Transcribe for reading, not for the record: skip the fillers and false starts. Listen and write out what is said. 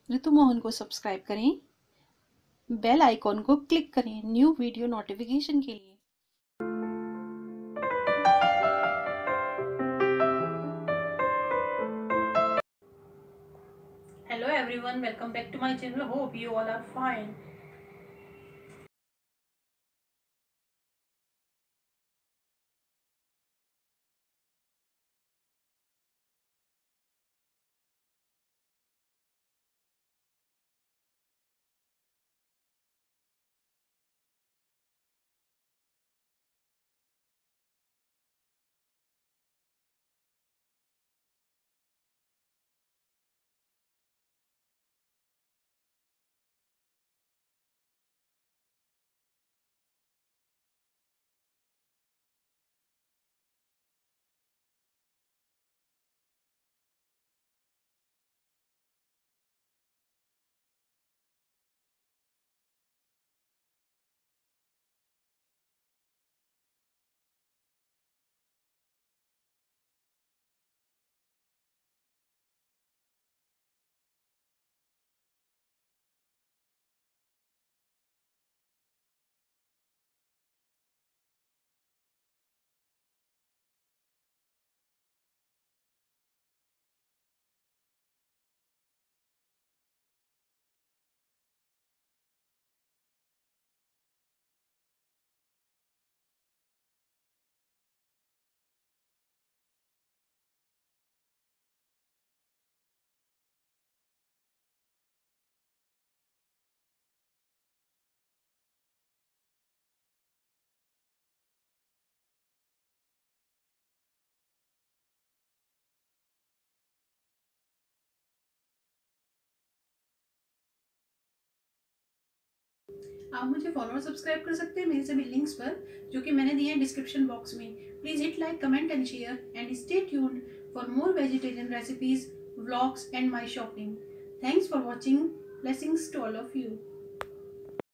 ऋतु मोहन को सब्सक्राइब करें, bell icon को क्लिक करें न्यू वीडियो नोटिफिकेशन के लिए। Hello everyone, welcome back to my channel. Hope you all are fine. आप मुझे फॉलो और सब्सक्राइब कर सकते हैं मेरे सभी लिंक्स पर, जो कि मैंने दिए हैं डिस्क्रिप्शन बॉक्स में। Please hit like, comment and share and stay tuned for more vegetarian recipes, vlogs and my shopping. Thanks for watching. Blessings to all of you.